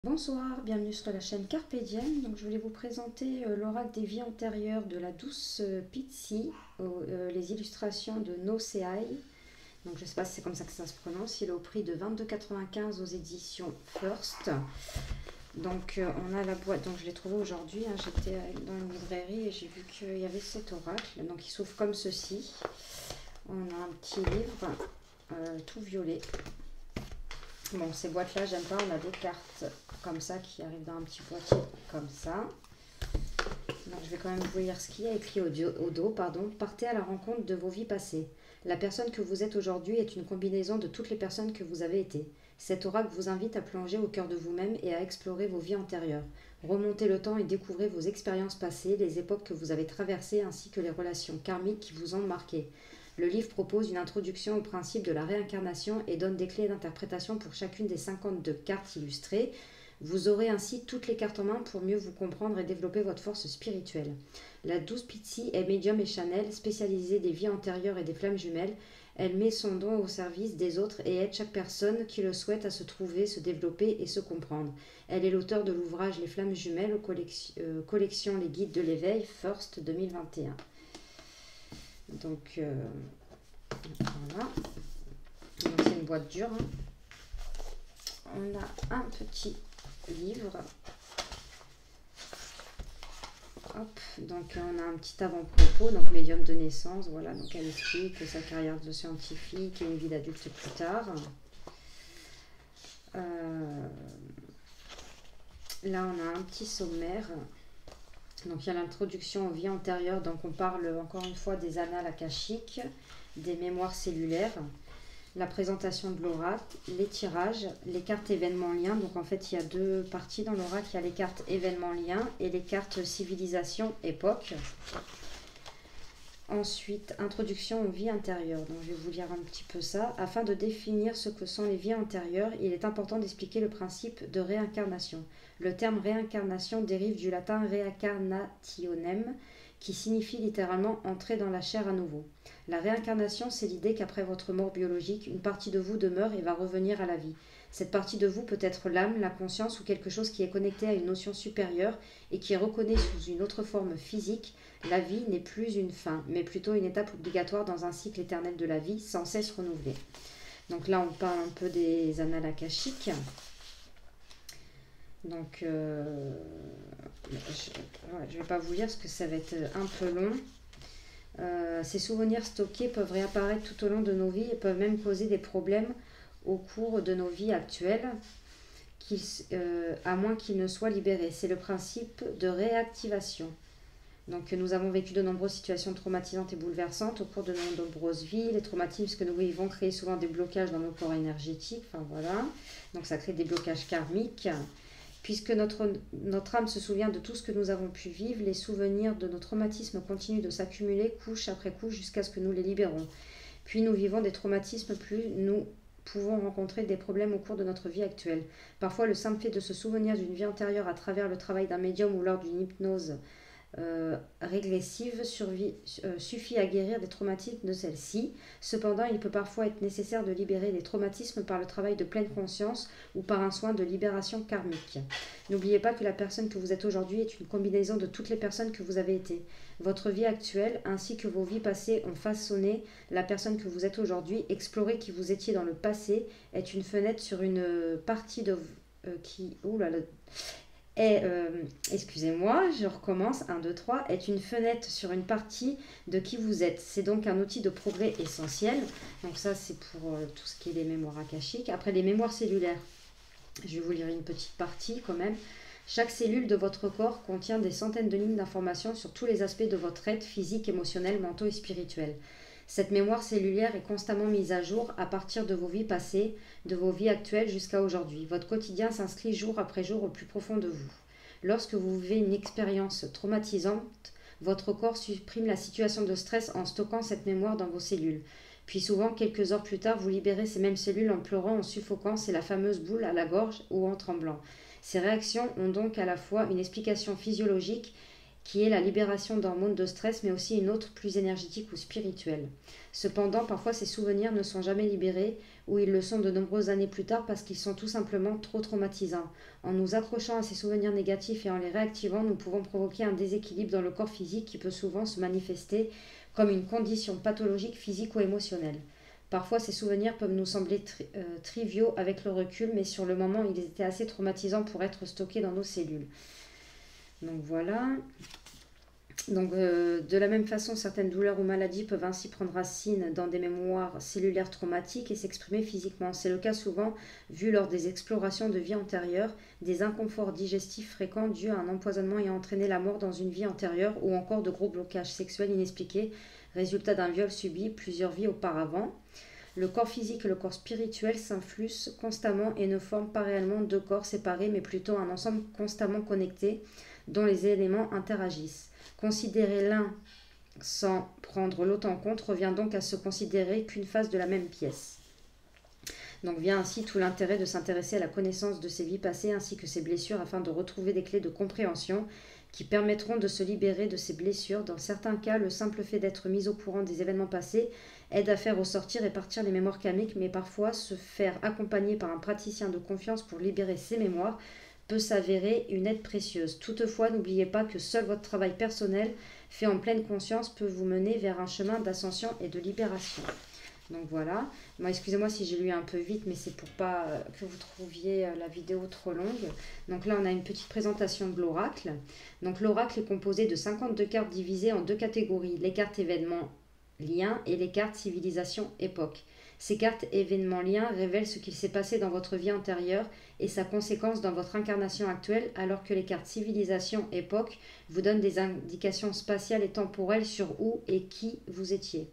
Bonsoir, bienvenue sur la chaîne Carpe Diem. Donc, je voulais vous présenter l'oracle des vies antérieures de la douce Pizzi, les illustrations de No Seai. Donc, je ne sais pas si c'est comme ça que ça se prononce. Il est au prix de 22,95 aux éditions First. Donc, on a la boîte. Donc, je l'ai trouvé aujourd'hui. Hein. J'étais dans une librairie et j'ai vu qu'il y avait cet oracle. Donc, il s'ouvre comme ceci. On a un petit livre tout violet. Bon, ces boîtes-là, j'aime pas. On a des cartes comme ça qui arrivent dans un petit boîtier comme ça. Donc, je vais quand même vous lire ce qu'il y a écrit au dos. Partez à la rencontre de vos vies passées. La personne que vous êtes aujourd'hui est une combinaison de toutes les personnes que vous avez été. Cet oracle vous invite à plonger au cœur de vous-même et à explorer vos vies antérieures. Remontez le temps et découvrez vos expériences passées, les époques que vous avez traversées ainsi que les relations karmiques qui vous ont marqué. Le livre propose une introduction au principe de la réincarnation et donne des clés d'interprétation pour chacune des 52 cartes illustrées. Vous aurez ainsi toutes les cartes en main pour mieux vous comprendre et développer votre force spirituelle. La douce Pizzi est médium et channel, spécialisée des vies antérieures et des flammes jumelles. Elle met son don au service des autres et aide chaque personne qui le souhaite à se trouver, se développer et se comprendre. Elle est l'auteur de l'ouvrage Les flammes jumelles, collection Les guides de l'éveil, First 2021. Donc, voilà. Donc, c'est une boîte dure. Hein. On a un petit livre. Hop, donc on a un petit avant-propos, donc médium de naissance, voilà, donc elle explique sa carrière de scientifique et une vie d'adulte plus tard. Là on a un petit sommaire, donc il y a l'introduction aux vies antérieures, donc on parle encore une fois des annales akashiques, des mémoires cellulaires, la présentation de l'oracle, les tirages, les cartes événements liens. Donc en fait il y a deux parties dans l'oracle, il y a les cartes événements liens et les cartes civilisation époque. Ensuite, introduction aux vies antérieures. Donc je vais vous lire un petit peu ça. Afin de définir ce que sont les vies antérieures, il est important d'expliquer le principe de réincarnation. Le terme réincarnation dérive du latin reincarnationem, qui signifie littéralement entrer dans la chair à nouveau. La réincarnation, c'est l'idée qu'après votre mort biologique, une partie de vous demeure et va revenir à la vie. Cette partie de vous peut être l'âme, la conscience ou quelque chose qui est connecté à une notion supérieure et qui est reconnu sous une autre forme physique. La vie n'est plus une fin, mais plutôt une étape obligatoire dans un cycle éternel de la vie, sans cesse renouvelé. Donc là, on parle un peu des annales akashiques. Donc, je ne vais pas vous lire parce que ça va être un peu long. Ces souvenirs stockés peuvent réapparaître tout au long de nos vies et peuvent même causer des problèmes au cours de nos vies actuelles, à moins qu'ils ne soient libérés. C'est le principe de réactivation. Donc nous avons vécu de nombreuses situations traumatisantes et bouleversantes au cours de nos nombreuses vies. Les traumatismes que nous vivons créent souvent des blocages dans nos corps énergétiques. Enfin voilà. Donc ça crée des blocages karmiques. Puisque notre âme se souvient de tout ce que nous avons pu vivre, les souvenirs de nos traumatismes continuent de s'accumuler couche après couche jusqu'à ce que nous les libérons. Puis nous vivons des traumatismes, plus nous pouvons rencontrer des problèmes au cours de notre vie actuelle. Parfois, le simple fait de se souvenir d'une vie antérieure à travers le travail d'un médium ou lors d'une hypnose régressive suffit à guérir des traumatismes de celle-ci. Cependant, il peut parfois être nécessaire de libérer les traumatismes par le travail de pleine conscience ou par un soin de libération karmique. N'oubliez pas que la personne que vous êtes aujourd'hui est une combinaison de toutes les personnes que vous avez été. Votre vie actuelle ainsi que vos vies passées ont façonné la personne que vous êtes aujourd'hui. Explorer qui vous étiez dans le passé est une fenêtre sur une partie de qui... Ouh là là, excusez-moi, je recommence, 1, 2, 3, est une fenêtre sur une partie de qui vous êtes. C'est donc un outil de progrès essentiel. Donc ça, c'est pour tout ce qui est les mémoires akashiques. Après, les mémoires cellulaires, je vais vous lire une petite partie quand même. Chaque cellule de votre corps contient des centaines de lignes d'informations sur tous les aspects de votre être physique, émotionnel, mentaux et spirituel. Cette mémoire cellulaire est constamment mise à jour à partir de vos vies passées, de vos vies actuelles jusqu'à aujourd'hui. Votre quotidien s'inscrit jour après jour au plus profond de vous. Lorsque vous vivez une expérience traumatisante, votre corps supprime la situation de stress en stockant cette mémoire dans vos cellules. Puis souvent, quelques heures plus tard, vous libérez ces mêmes cellules en pleurant, en suffoquant, c'est la fameuse boule à la gorge ou en tremblant. Ces réactions ont donc à la fois une explication physiologique qui est la libération d'hormones de stress, mais aussi une autre plus énergétique ou spirituelle. Cependant, parfois ces souvenirs ne sont jamais libérés, ou ils le sont de nombreuses années plus tard parce qu'ils sont tout simplement trop traumatisants. En nous accrochant à ces souvenirs négatifs et en les réactivant, nous pouvons provoquer un déséquilibre dans le corps physique qui peut souvent se manifester comme une condition pathologique physique ou émotionnelle. Parfois, ces souvenirs peuvent nous sembler triviaux avec le recul, mais sur le moment, ils étaient assez traumatisants pour être stockés dans nos cellules. Donc voilà. Donc, de la même façon, certaines douleurs ou maladies peuvent ainsi prendre racine dans des mémoires cellulaires traumatiques et s'exprimer physiquement. C'est le cas souvent vu lors des explorations de vie antérieure, des inconforts digestifs fréquents dus à un empoisonnement ayant entraîné la mort dans une vie antérieure ou encore de gros blocages sexuels inexpliqués, résultat d'un viol subi plusieurs vies auparavant. Le corps physique et le corps spirituel s'influent constamment et ne forment pas réellement deux corps séparés, mais plutôt un ensemble constamment connecté dont les éléments interagissent. Considérer l'un sans prendre l'autre en compte revient donc à se considérer qu'une face de la même pièce. Donc vient ainsi tout l'intérêt de s'intéresser à la connaissance de ses vies passées ainsi que ses blessures afin de retrouver des clés de compréhension qui permettront de se libérer de ces blessures. Dans certains cas, le simple fait d'être mis au courant des événements passés aide à faire ressortir et partir les mémoires karmiques, mais parfois se faire accompagner par un praticien de confiance pour libérer ces mémoires peut s'avérer une aide précieuse. Toutefois, n'oubliez pas que seul votre travail personnel, fait en pleine conscience, peut vous mener vers un chemin d'ascension et de libération. Donc voilà. Bon, excusez-moi si j'ai lu un peu vite, mais c'est pour pas que vous trouviez la vidéo trop longue. Donc là, on a une petite présentation de l'oracle. Donc l'oracle est composé de 52 cartes divisées en deux catégories. Les cartes événements liens et les cartes civilisation époque. Ces cartes événements liens révèlent ce qu'il s'est passé dans votre vie antérieure et sa conséquence dans votre incarnation actuelle, alors que les cartes civilisation époque vous donnent des indications spatiales et temporelles sur où et qui vous étiez.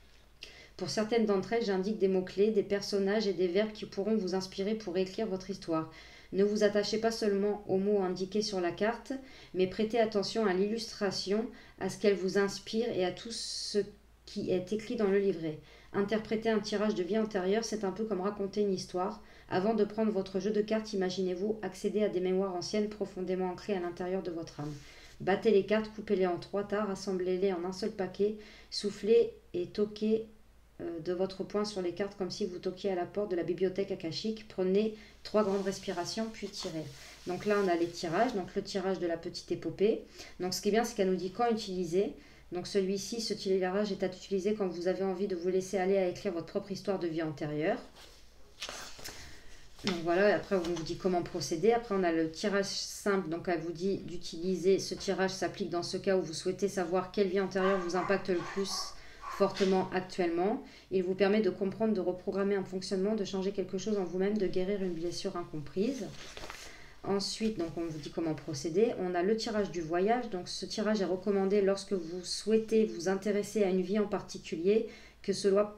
Pour certaines d'entre elles, j'indique des mots-clés, des personnages et des verbes qui pourront vous inspirer pour écrire votre histoire. Ne vous attachez pas seulement aux mots indiqués sur la carte, mais prêtez attention à l'illustration, à ce qu'elle vous inspire et à tout ce qui est écrit dans le livret. Interpréter un tirage de vie antérieure, c'est un peu comme raconter une histoire. Avant de prendre votre jeu de cartes, imaginez-vous accéder à des mémoires anciennes profondément ancrées à l'intérieur de votre âme. Battez les cartes, coupez-les en 3 tas, rassemblez-les en un seul paquet, soufflez et toquez de votre poing sur les cartes comme si vous toquiez à la porte de la bibliothèque akashique. Prenez 3 grandes respirations, puis tirez. Donc là, on a les tirages, donc le tirage de la petite épopée. Donc ce qui est bien, c'est qu'elle nous dit quand utiliser. Donc celui-ci, ce tirage est à utiliser quand vous avez envie de vous laisser aller à écrire votre propre histoire de vie antérieure. Donc voilà, après on vous dit comment procéder. Après on a le tirage simple, donc elle vous dit d'utiliser ce tirage, s'applique dans ce cas où vous souhaitez savoir quelle vie antérieure vous impacte le plus fortement actuellement. Il vous permet de comprendre, de reprogrammer un fonctionnement, de changer quelque chose en vous-même, de guérir une blessure incomprise. Ensuite, donc on vous dit comment procéder. On a le tirage du voyage. Donc ce tirage est recommandé lorsque vous souhaitez vous intéresser à une vie en particulier, que cela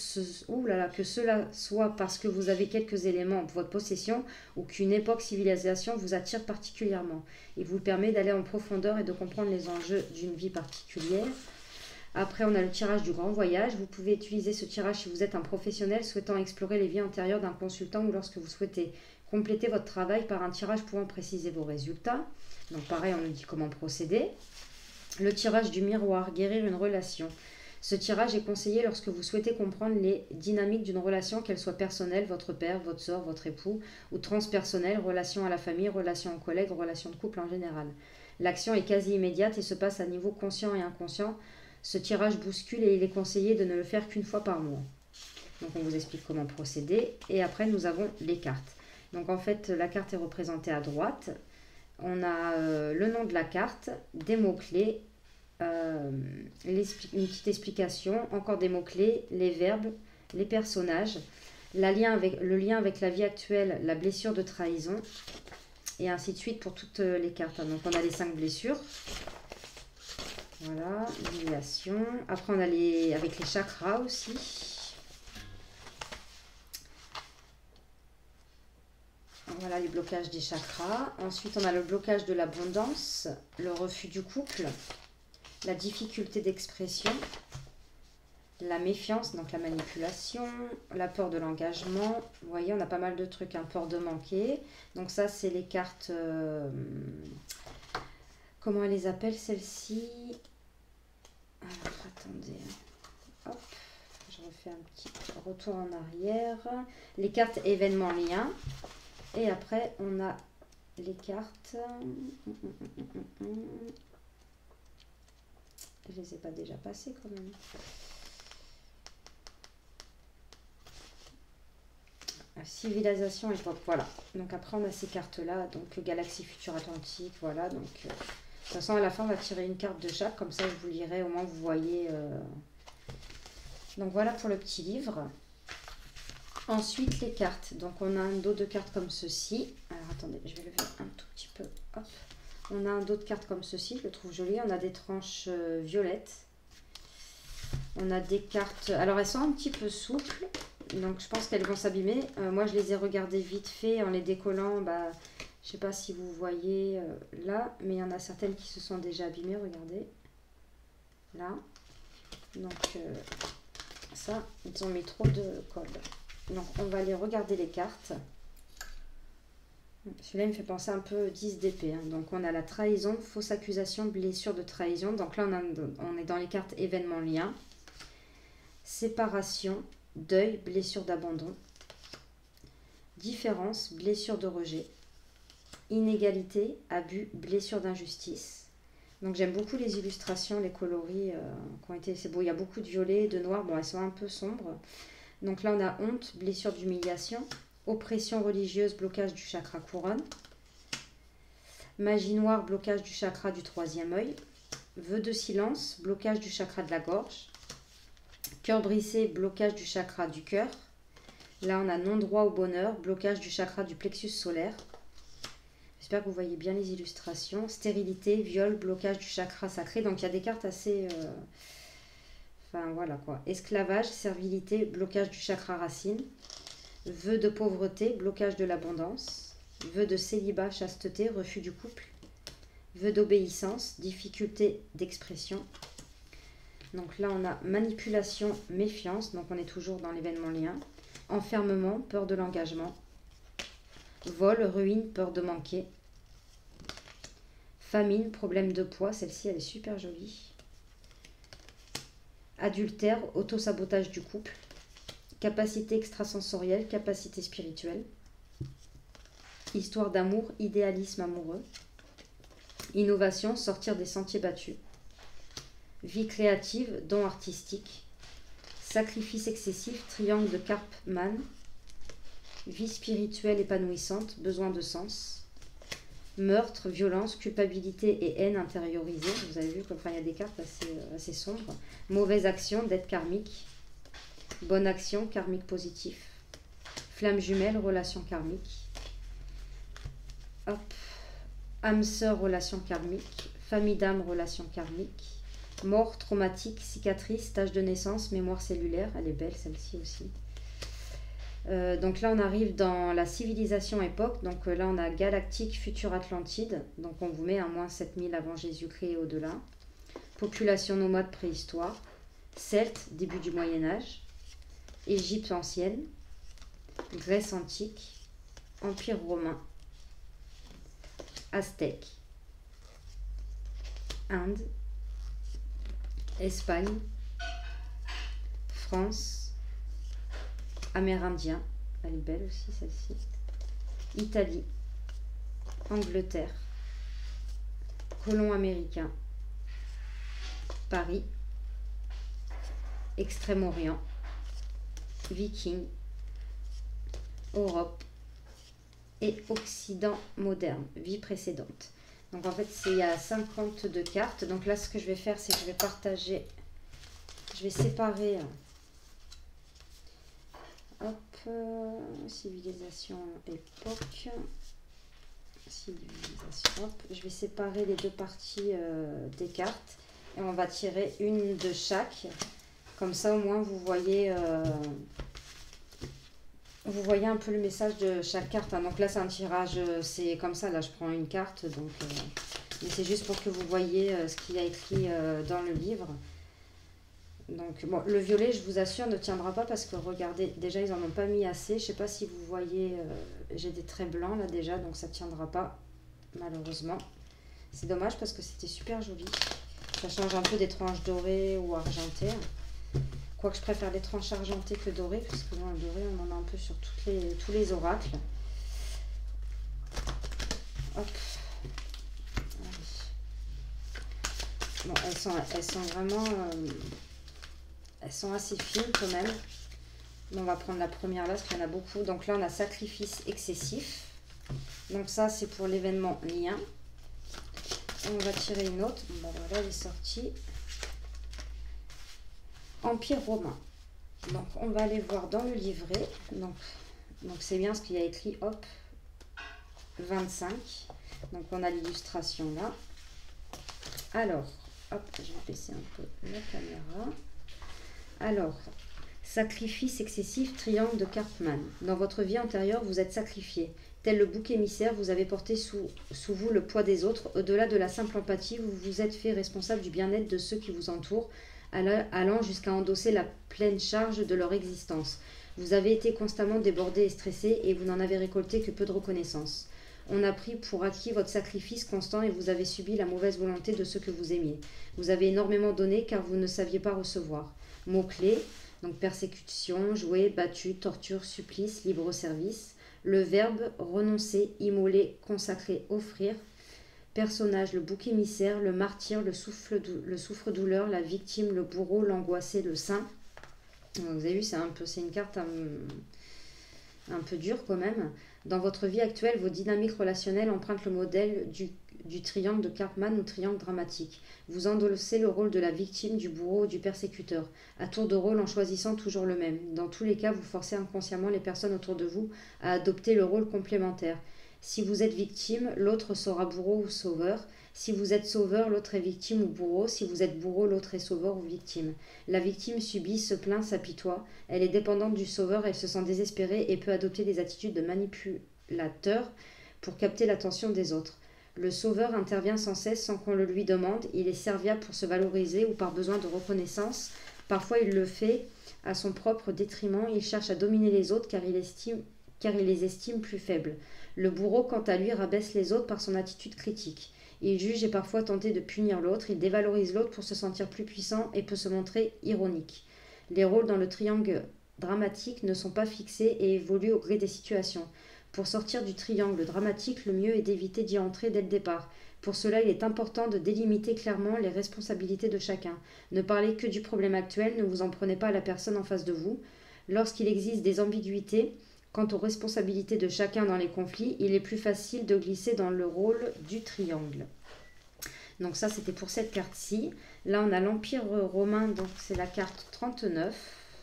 soit parce que vous avez quelques éléments en votre possession ou qu'une époque civilisation vous attire particulièrement. Il vous permet d'aller en profondeur et de comprendre les enjeux d'une vie particulière. Après, on a le tirage du grand voyage. Vous pouvez utiliser ce tirage si vous êtes un professionnel souhaitant explorer les vies antérieures d'un consultant ou lorsque vous souhaitez compléter votre travail par un tirage pouvant préciser vos résultats. Donc pareil, on nous dit comment procéder. Le tirage du miroir, guérir une relation. Ce tirage est conseillé lorsque vous souhaitez comprendre les dynamiques d'une relation, qu'elle soit personnelle, votre père, votre soeur, votre époux, ou transpersonnelle, relation à la famille, relation aux collègues, relation de couple en général. L'action est quasi immédiate et se passe à niveau conscient et inconscient. Ce tirage bouscule et il est conseillé de ne le faire qu'une fois par mois. Donc on vous explique comment procéder. Et après, nous avons les cartes. Donc en fait, la carte est représentée à droite. On a le nom de la carte, des mots-clés, une petite explication, encore des mots-clés, les verbes, les personnages, le lien avec la vie actuelle, la blessure de trahison, et ainsi de suite pour toutes les cartes. Donc on a les 5 blessures. Voilà, l'humiliation. Après on a avec les chakras aussi. Voilà les blocages des chakras. Ensuite, on a le blocage de l'abondance, le refus du couple, la difficulté d'expression, la méfiance, donc la manipulation, la peur de l'engagement. Vous voyez, on a pas mal de trucs, peur de manquer. Donc ça, c'est les cartes Comment elle les appelle celles-ci? Alors, attendez. Hop, je refais un petit retour en arrière. Les cartes événements liens. Et après, on a les cartes. Je les ai pas déjà passées quand même. Civilisation époque, voilà. Donc après on a ces cartes là, donc Galaxie Future Atlantique, voilà. Donc de toute façon à la fin on va tirer une carte de chaque, comme ça je vous lirai, au moins vous voyez. Donc voilà pour le petit livre. Ensuite les cartes, donc on a un dos de cartes comme ceci. Alors attendez, je vais lever un tout petit peu. Hop. On a un dos de cartes comme ceci, je le trouve joli. On a des tranches violettes. On a des cartes, alors elles sont un petit peu souples. Donc je pense qu'elles vont s'abîmer. Moi je les ai regardées vite fait en les décollant. Bah, je sais pas si vous voyez là, mais il y en a certaines qui se sont déjà abîmées. Regardez. Là. Donc ça, ils ont mis trop de colle. Donc on va aller regarder les cartes. Celui-là il me fait penser un peu 10 d'épée. Hein. Donc on a la trahison, fausse accusation, blessure de trahison. Donc là on est dans les cartes événements liens. Séparation. Deuil, blessure d'abandon, différence, blessure de rejet, inégalité, abus, blessure d'injustice. Donc j'aime beaucoup les illustrations, les coloris qui ont été... C'est beau, il y a beaucoup de violet, de noir, bon elles sont un peu sombres. Donc là on a honte, blessure d'humiliation, oppression religieuse, blocage du chakra couronne, magie noire, blocage du chakra du troisième œil, vœu de silence, blocage du chakra de la gorge, cœur brisé, blocage du chakra du cœur. Là, on a non-droit au bonheur, blocage du chakra du plexus solaire. J'espère que vous voyez bien les illustrations. Stérilité, viol, blocage du chakra sacré. Donc, il y a des cartes assez... Enfin, voilà quoi. Esclavage, servilité, blocage du chakra racine. Vœu de pauvreté, blocage de l'abondance. Vœu de célibat, chasteté, refus du couple. Vœu d'obéissance, difficulté d'expression. Donc là, on a manipulation, méfiance. Donc on est toujours dans l'événement lien. Enfermement, peur de l'engagement. Vol, ruine, peur de manquer. Famine, problème de poids. Celle-ci, elle est super jolie. Adultère, autosabotage du couple. Capacité extrasensorielle, capacité spirituelle. Histoire d'amour, idéalisme amoureux. Innovation, sortir des sentiers battus. Vie créative, don artistique. Sacrifice excessif, triangle de Karpman. Vie spirituelle épanouissante, besoin de sens. Meurtre, violence, culpabilité et haine intériorisée. Vous avez vu qu'il y a des cartes assez sombres. Mauvaise action, dette karmique. Bonne action, karmique positif. Flamme jumelle, relation karmique. Hop. Âme sœur, relation karmique. Famille d'âme, relation karmique. Mort, traumatique, cicatrice, tache de naissance, mémoire cellulaire. Elle est belle celle-ci aussi. Donc là on arrive dans la civilisation époque. Donc là on a galactique, future Atlantide. Donc on vous met à moins 7000 avant Jésus-Christ et au-delà. Population nomade préhistoire. Celtes, début du Moyen-Âge. Égypte ancienne. Grèce antique. Empire romain. Aztèque. Inde. Espagne, France, Amérindien, elle est belle aussi celle-ci, Italie, Angleterre, colon américain, Paris, Extrême-Orient, Viking, Europe et Occident moderne, vie précédente. Donc en fait, il y a 52 cartes. Donc là, ce que je vais faire, c'est que je vais partager, je vais séparer, hop, civilisation, époque, civilisation, hop, je vais séparer les deux parties des cartes et on va tirer une de chaque. Comme ça, au moins, vous voyez un peu le message de chaque carte. Hein. Donc là, c'est un tirage, c'est comme ça. Là, je prends une carte. Donc, mais c'est juste pour que vous voyez ce qu'il y a écrit dans le livre. Donc, bon, le violet, je vous assure, ne tiendra pas parce que, regardez, déjà, ils n'en ont pas mis assez. Je ne sais pas si vous voyez, j'ai des traits blancs là déjà, donc ça ne tiendra pas, malheureusement. C'est dommage parce que c'était super joli. Ça change un peu des tranches dorées ou argentées. Quoique je préfère les tranches argentées que dorées, parce que dans le doré, on en a un peu sur tous les oracles. Hop. Bon, elles sont vraiment... elles sont assez fines quand même. On va prendre la première là, parce qu'il y en a beaucoup. Donc là, on a sacrifice excessif. Donc ça, c'est pour l'événement lien. On va tirer une autre. Bon, voilà, elle est sortie. Empire romain. Donc, on va aller voir dans le livret. Donc c'est bien ce qu'il y a écrit, hop, 25. Donc, on a l'illustration là. Alors, hop, je vais baisser un peu la caméra. Alors, sacrifice excessif, triangle de Karpman. Dans votre vie antérieure, vous êtes sacrifié. Tel le bouc émissaire, vous avez porté sous vous le poids des autres. Au-delà de la simple empathie, vous vous êtes fait responsable du bien-être de ceux qui vous entourent, allant jusqu'à endosser la pleine charge de leur existence. Vous avez été constamment débordé et stressé, et vous n'en avez récolté que peu de reconnaissance. On a pris pour acquis votre sacrifice constant et vous avez subi la mauvaise volonté de ceux que vous aimiez. Vous avez énormément donné car vous ne saviez pas recevoir. Mots-clés, donc persécution, jouer, battu, torture, supplice, libre service. Le verbe renoncer, immoler, consacrer, offrir. Personnage, le bouc émissaire, le martyr, le souffre-douleur, la victime, le bourreau, l'angoissé, le saint. Donc, vous avez vu, c'est une carte un peu dure quand même. Dans votre vie actuelle, vos dynamiques relationnelles empruntent le modèle du triangle de Karpman ou triangle dramatique. Vous endossez le rôle de la victime, du bourreau ou du persécuteur, à tour de rôle en choisissant toujours le même. Dans tous les cas, vous forcez inconsciemment les personnes autour de vous à adopter le rôle complémentaire. Si vous êtes victime, l'autre sera bourreau ou sauveur. Si vous êtes sauveur, l'autre est victime ou bourreau. Si vous êtes bourreau, l'autre est sauveur ou victime. La victime subit, se plaint, s'apitoie. Elle est dépendante du sauveur, elle se sent désespérée et peut adopter des attitudes de manipulateur pour capter l'attention des autres. Le sauveur intervient sans cesse sans qu'on le lui demande. Il est serviable pour se valoriser ou par besoin de reconnaissance. Parfois, il le fait à son propre détriment. Il cherche à dominer les autres car il les estime plus faibles. Le bourreau, quant à lui, rabaisse les autres par son attitude critique. Il juge et parfois tenté de punir l'autre. Il dévalorise l'autre pour se sentir plus puissant et peut se montrer ironique. Les rôles dans le triangle dramatique ne sont pas fixés et évoluent au gré des situations. Pour sortir du triangle dramatique, le mieux est d'éviter d'y entrer dès le départ. Pour cela, il est important de délimiter clairement les responsabilités de chacun. Ne parlez que du problème actuel, ne vous en prenez pas à la personne en face de vous. Lorsqu'il existe des ambiguïtés quant aux responsabilités de chacun dans les conflits, il est plus facile de glisser dans le rôle du triangle. Donc ça, c'était pour cette carte-ci. Là, on a l'Empire romain, donc c'est la carte 39.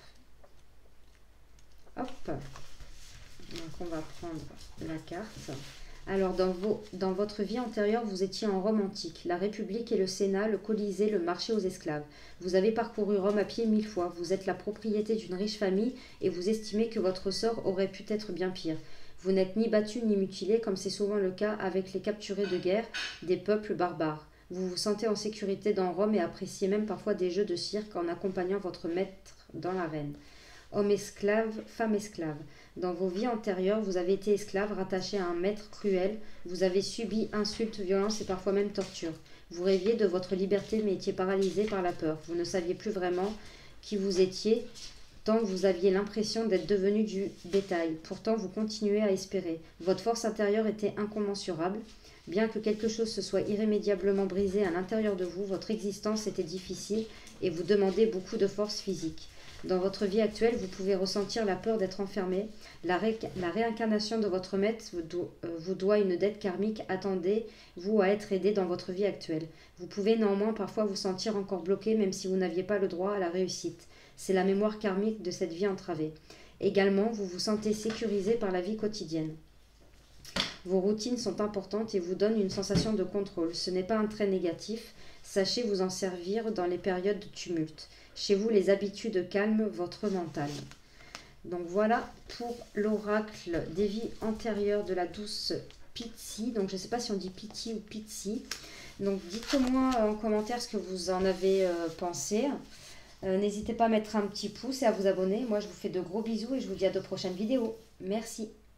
Hop. Donc on va prendre la carte. Alors dans votre vie antérieure, vous étiez en Rome antique, la République et le Sénat, le Colisée, le marché aux esclaves. Vous avez parcouru Rome à pied 1000 fois. Vous êtes la propriété d'une riche famille et vous estimez que votre sort aurait pu être bien pire. Vous n'êtes ni battu ni mutilé comme c'est souvent le cas avec les capturés de guerre des peuples barbares. Vous vous sentez en sécurité dans Rome et appréciez même parfois des jeux de cirque en accompagnant votre maître dans l'arène. Homme esclave, femme esclave. Dans vos vies antérieures, vous avez été esclave, rattaché à un maître cruel. Vous avez subi insultes, violences et parfois même torture. Vous rêviez de votre liberté mais étiez paralysé par la peur. Vous ne saviez plus vraiment qui vous étiez, tant vous aviez l'impression d'être devenu du bétail. Pourtant, vous continuez à espérer. Votre force intérieure était incommensurable. Bien que quelque chose se soit irrémédiablement brisé à l'intérieur de vous, votre existence était difficile et vous demandait beaucoup de force physique. Dans votre vie actuelle, vous pouvez ressentir la peur d'être enfermé. La réincarnation de votre maître vous doit une dette karmique. Attendez-vous à être aidé dans votre vie actuelle. Vous pouvez néanmoins parfois vous sentir encore bloqué même si vous n'aviez pas le droit à la réussite. C'est la mémoire karmique de cette vie entravée. Également, vous vous sentez sécurisé par la vie quotidienne. Vos routines sont importantes et vous donnent une sensation de contrôle. Ce n'est pas un trait négatif. Sachez vous en servir dans les périodes de tumulte. Chez vous, les habitudes calment votre mental. Donc voilà pour l'oracle des vies antérieures de la douce Pitsy. Donc je ne sais pas si on dit Pity ou Pitsy. Donc dites-moi en commentaire ce que vous en avez pensé. N'hésitez pas à mettre un petit pouce et à vous abonner. Moi je vous fais de gros bisous et je vous dis à de prochaines vidéos. Merci.